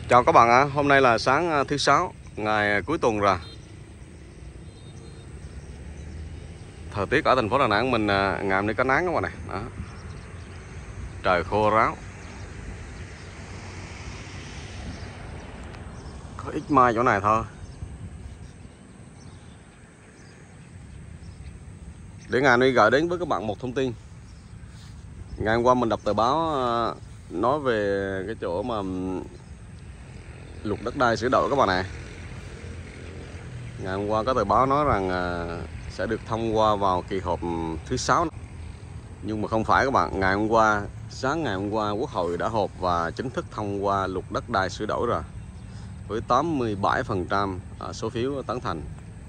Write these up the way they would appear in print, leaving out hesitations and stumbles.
Chào các bạn ạ, hôm nay là sáng thứ Sáu, ngày cuối tuần rồi. Thời tiết ở thành phố Đà Nẵng mình ngày hôm nay có nắng các bạn này. Đó. Trời khô ráo. Có ít mai chỗ này thôi. Để ngày hôm nay gửi đến với các bạn một thông tin. Ngày hôm qua mình đọc tờ báo nói về cái chỗ mà luật đất đai sửa đổi các bạn này. Ngày hôm qua có tờ báo nói rằng sẽ được thông qua vào kỳ họp thứ 6. Nhưng mà không phải các bạn. Ngày hôm qua, sáng ngày hôm qua Quốc hội đã họp và chính thức thông qua luật đất đai sửa đổi rồi, với 87% số phiếu tán thành.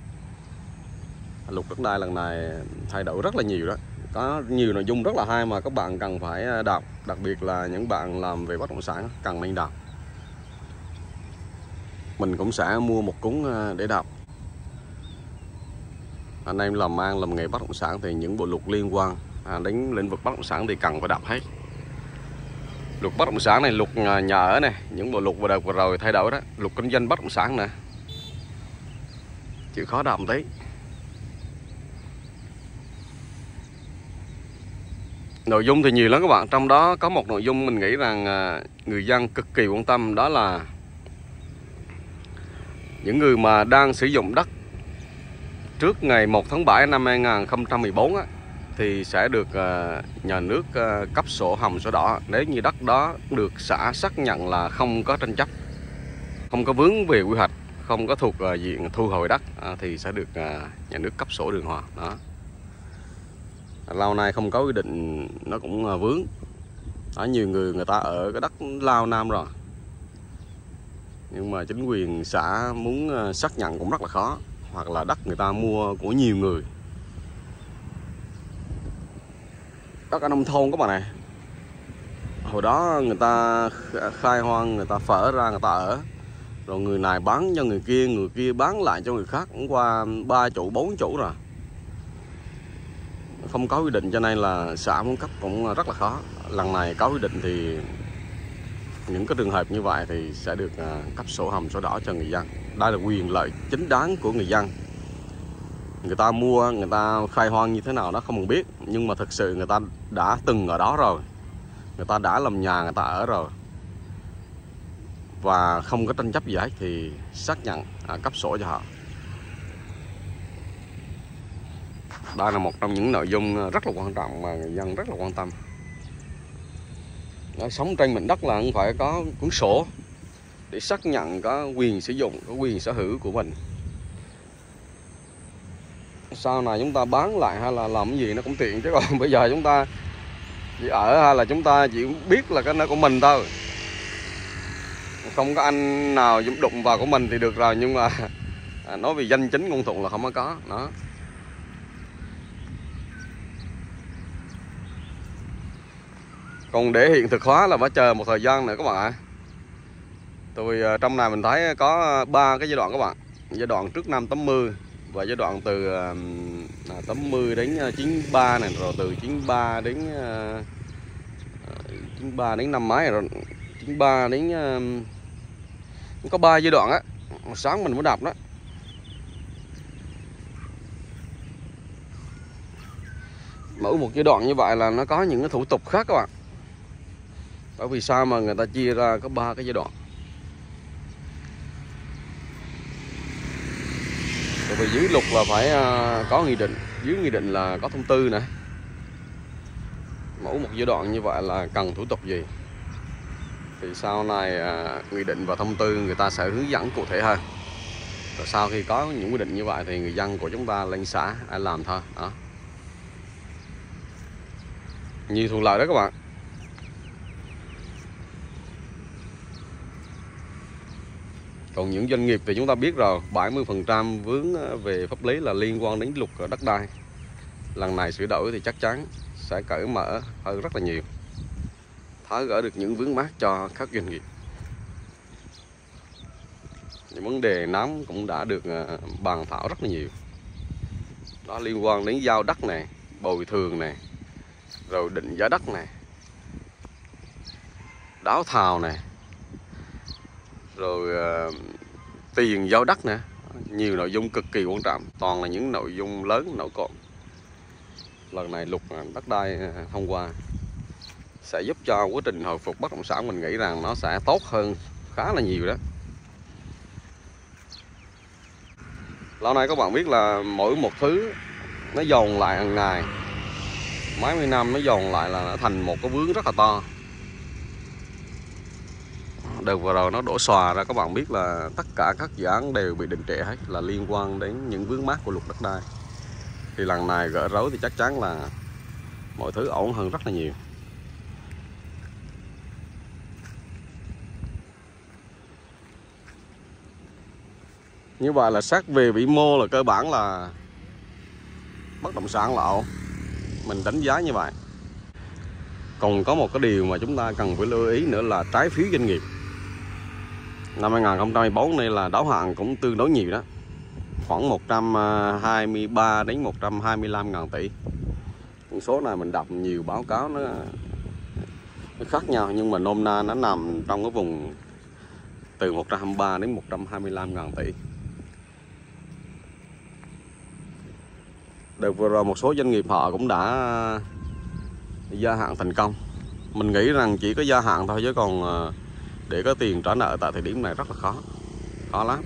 Luật đất đai lần này thay đổi rất là nhiều đó. Có nhiều nội dung rất là hay mà các bạn cần phải đọc. Đặc biệt là những bạn làm về bất động sản cần nên đọc. Mình cũng sẽ mua một cuốn để đọc. Anh em làm nghề bất động sản thì những bộ luật liên quan đến lĩnh vực bất động sản thì cần phải đọc hết. Luật bất động sản này, luật nhà ở này, những bộ luật vừa rồi thay đổi đó, luật kinh doanh bất động sản nè, chịu khó đọc một tí. Nội dung thì nhiều lắm các bạn, trong đó có một nội dung mình nghĩ rằng người dân cực kỳ quan tâm, đó là những người mà đang sử dụng đất trước ngày 1 tháng 7 năm 2014 á, thì sẽ được nhà nước cấp sổ hồng sổ đỏ nếu như đất đó được xã xác nhận là không có tranh chấp, không có vướng về quy hoạch, không có thuộc diện thu hồi đất thì sẽ được nhà nước cấp sổ đường hoàng đó. Lâu nay không có quy định nó cũng vướng đó, nhiều người ta ở cái đất lao nam rồi, nhưng mà chính quyền xã muốn xác nhận cũng rất là khó, hoặc là đất người ta mua của nhiều người. Đất ở nông thôn các bạn này, hồi đó người ta khai hoang, người ta phở ra người ta ở, rồi người này bán cho người kia bán lại cho người khác, cũng qua 3 chủ 4 chủ rồi, không có quy định cho nên là xã muốn cấp cũng rất là khó. Lần này có quy định thì những cái trường hợp như vậy thì sẽ được cấp sổ hồng sổ đỏ cho người dân. Đây là quyền lợi chính đáng của người dân. Người ta mua, người ta khai hoang như thế nào đó không cần biết, nhưng mà thực sự người ta đã từng ở đó rồi, người ta đã làm nhà người ta ở rồi và không có tranh chấp gì hết thì xác nhận cấp sổ cho họ. Đây là một trong những nội dung rất là quan trọng mà người dân rất là quan tâm. Sống trên mảnh đất là không phải có cuốn sổ để xác nhận có quyền sử dụng, có quyền sở hữu của mình. Sau này chúng ta bán lại hay là làm cái gì nó cũng tiện, chứ còn bây giờ chúng ta chỉ ở hay là chúng ta chỉ biết là cái nó của mình thôi, không có anh nào đụng vào của mình thì được rồi, nhưng mà nói về danh chính ngôn thuận là không có đó. Còn để hiện thực hóa là phải chờ một thời gian nữa các bạn ạ. Tôi trong này mình thấy có 3 cái giai đoạn các bạn. Giai đoạn trước năm 80 và giai đoạn từ 80 đến 93 này, rồi từ 93 đến năm mấy rồi, 93 đến có 3 giai đoạn á. Sáng mình mới đọc đó. Mỗi một giai đoạn như vậy là nó có những cái thủ tục khác các bạn. Bởi vì sao mà người ta chia ra có 3 cái giai đoạn? Bởi vì dưới luật là phải có nghị định, dưới nghị định là có thông tư nữa. Mỗi một giai đoạn như vậy là cần thủ tục gì thì sau này nghị định và thông tư người ta sẽ hướng dẫn cụ thể hơn. Rồi sau khi có những quy định như vậy thì người dân của chúng ta lên xã ai làm thôi đó. Nhiều thuận lợi đó các bạn. Còn những doanh nghiệp thì chúng ta biết rồi, 70% vướng về pháp lý là liên quan đến luật đất đai. Lần này sửa đổi thì chắc chắn sẽ cởi mở hơn rất là nhiều, tháo gỡ được những vướng mắc cho các doanh nghiệp. Những vấn đề nóng cũng đã được bàn thảo rất là nhiều. Đó liên quan đến giao đất này, bồi thường này, rồi định giá đất này, đáo thầu này, rồi tiền giao đất nè, nhiều nội dung cực kỳ quan trọng, toàn là những nội dung lớn nổi cộm. Lần này luật đất đai thông qua sẽ giúp cho quá trình hồi phục bất động sản, mình nghĩ rằng nó sẽ tốt hơn khá là nhiều đó. Lâu nay các bạn biết là mỗi một thứ nó dồn lại hàng ngày, mấy mươi năm nó dồn lại là nó thành một cái vướng rất là to. Đợt vừa rồi nó đổ xòa ra, các bạn biết là tất cả các dự án đều bị đình trệ hết, là liên quan đến những vướng mắc của luật đất đai. Thì lần này gỡ rối thì chắc chắn là mọi thứ ổn hơn rất là nhiều. Như vậy là xét về vĩ mô là cơ bản là bất động sản là ổn, mình đánh giá như vậy. Còn có một cái điều mà chúng ta cần phải lưu ý nữa là trái phiếu doanh nghiệp. Năm 2024 này là đáo hạn cũng tương đối nhiều đó, khoảng 123 đến 125 ngàn tỷ. Con số này mình đọc nhiều báo cáo nó khác nhau, nhưng mà nôm na nó nằm trong cái vùng từ 123 đến 125 ngàn tỷ. Đợt vừa rồi một số doanh nghiệp họ cũng đã gia hạn thành công. Mình nghĩ rằng chỉ có gia hạn thôi, chứ còn để có tiền trả nợ tại thời điểm này rất là khó lắm.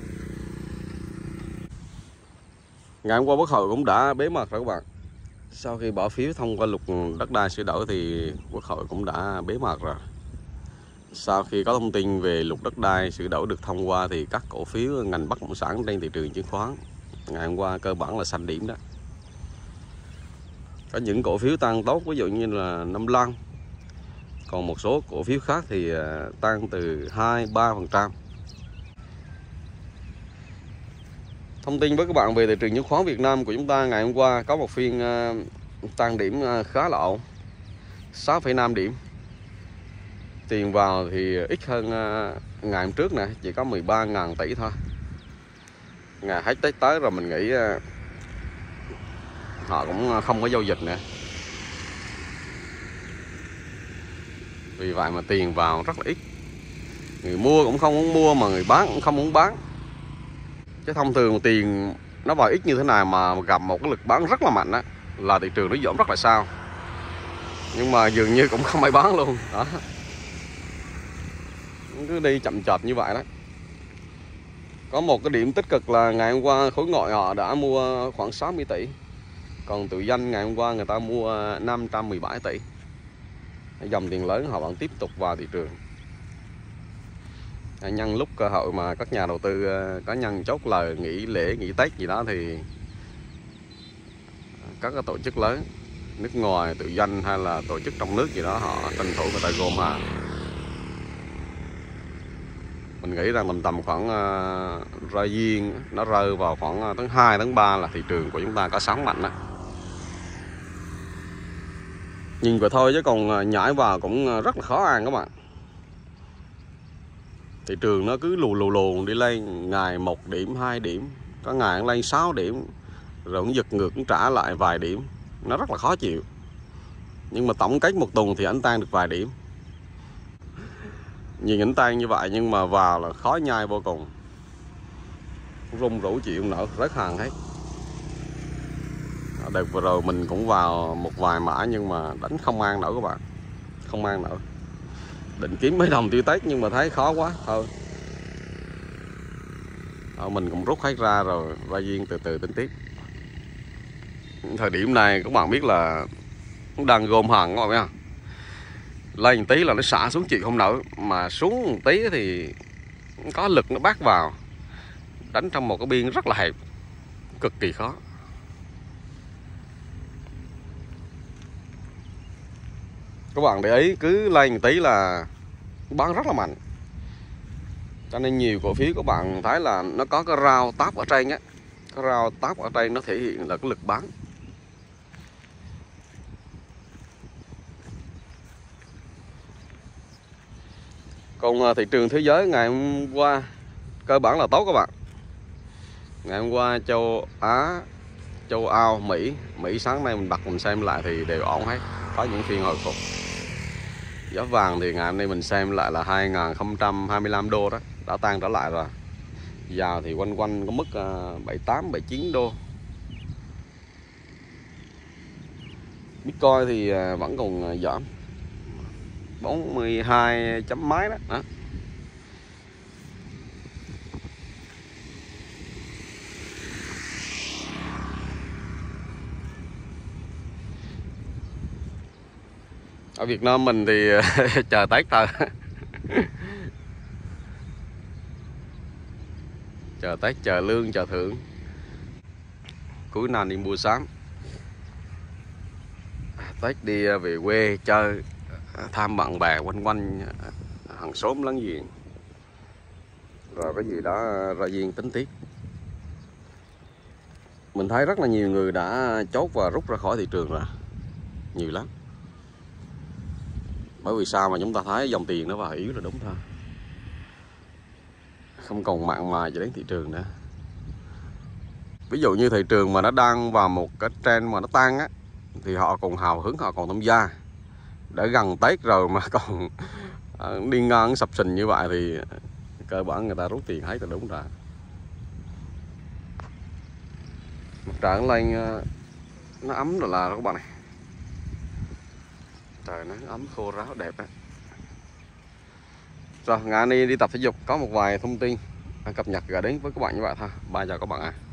Ngày hôm qua Quốc hội cũng đã bế mạc rồi các bạn. Sau khi bỏ phiếu thông qua luật đất đai sửa đổi thì Quốc hội cũng đã bế mạc rồi. Sau khi có thông tin về luật đất đai sửa đổi được thông qua thì các cổ phiếu ngành bất động sản trên thị trường chứng khoán ngày hôm qua cơ bản là xanh điểm đó. Có những cổ phiếu tăng tốt, ví dụ như là Nam Lăng. Còn một số cổ phiếu khác thì tăng từ 2-3%. Thông tin với các bạn về thị trường chứng khoán Việt Nam của chúng ta ngày hôm qua có một phiên tăng điểm khá là ổn, 6,5 điểm. Tiền vào thì ít hơn ngày hôm trước nè, chỉ có 13.000 tỷ thôi. Ngày hết Tết tới rồi mình nghĩ họ cũng không có giao dịch nữa. Vì vậy mà tiền vào rất là ít. Người mua cũng không muốn mua, mà người bán cũng không muốn bán. Chứ thông thường tiền nó vào ít như thế này mà gặp một cái lực bán rất là mạnh á, là thị trường nó dỗm rất là sao. Nhưng mà dường như cũng không ai bán luôn đó, cứ đi chậm chạp như vậy đó. Có một cái điểm tích cực là ngày hôm qua khối ngoại họ đã mua khoảng 60 tỷ. Còn tự doanh ngày hôm qua người ta mua 517 tỷ. Dòng tiền lớn họ vẫn tiếp tục vào thị trường. Nhân lúc cơ hội mà các nhà đầu tư cá nhân chốt lời nghỉ lễ, nghỉ Tết gì đó thì các cái tổ chức lớn nước ngoài, tự doanh hay là tổ chức trong nước gì đó họ tranh thủ người ta gom hàng. Mình nghĩ rằng tầm khoảng ra duyên nó rơi vào khoảng tháng 2, tháng 3 là thị trường của chúng ta có sóng mạnh đó. Nhìn vậy thôi chứ còn nhảy vào cũng rất là khó ăn các bạn. Thị trường nó cứ lù đi lên, ngày 1 điểm, 2 điểm, có ngày lên 6 điểm, rồi cũng giật ngược cũng trả lại vài điểm. Nó rất là khó chịu. Nhưng mà tổng kết một tuần thì ảnh tan được vài điểm. Nhìn ảnh tan như vậy nhưng mà vào là khó nhai vô cùng. Rung rủ chịu không nổi, rớt hàng hết. Đợt vừa rồi mình cũng vào một vài mã nhưng mà đánh không ăn nổi các bạn. Không ăn nổi. Định kiếm mấy đồng tiêu Tết nhưng mà thấy khó quá thôi. Mình cũng rút hết ra rồi, va duyên từ từ tính tiếp. Thời điểm này các bạn biết là đang gom hàng các bạn thấy không? Lên tí là nó xả xuống chịu không nổi, mà xuống một tí thì có lực nó bát vào, đánh trong một cái biên rất là hẹp, cực kỳ khó. Các bạn để ý cứ lên một tí là bán rất là mạnh. Cho nên nhiều cổ phiếu các bạn thấy là nó có cái rao táp ở trên á. Cái rao táp ở trên nó thể hiện là cái lực bán. Còn thị trường thế giới ngày hôm qua cơ bản là tốt các bạn. Ngày hôm qua châu Á, châu Âu, Mỹ sáng nay mình bật mình xem lại thì đều ổn hết, có những phiên hồi phục. Giá vàng thì ngày hôm nay mình xem lại là 2025 đô đó. đã tăng trở lại rồi. Dầu thì quanh quanh có mức 78 79 đô. Bitcoin thì vẫn còn giảm 42 chấm mấy đó. Ở Việt Nam mình thì chờ Tết thôi. Chờ Tết, chờ lương, chờ thưởng, cuối năm đi mua sắm, Tết đi về quê chơi, thăm bạn bè quanh quanh hàng xóm láng giềng, rồi cái gì đó ra duyên tính tiếp. Mình thấy rất là nhiều người đã chốt và rút ra khỏi thị trường rồi, nhiều lắm. Bởi vì sao mà chúng ta thấy dòng tiền nó vào yếu là đúng thôi, không còn mặn mà cho đến thị trường nữa. Ví dụ như thị trường mà nó đang vào một cái trend mà nó tăng á, thì họ còn hào hứng, họ còn tham gia. Đã gần Tết rồi mà còn đi ngang sập sình như vậy thì cơ bản người ta rút tiền hết là đúng rồi. Mặt trời lên nó ấm rồi là các bạn này, trời nó ấm khô ráo đẹp á. Rồi ngày nay đi tập thể dục có một vài thông tin cập nhật gửi đến với các bạn như vậy thôi. Bye chào các bạn ạ.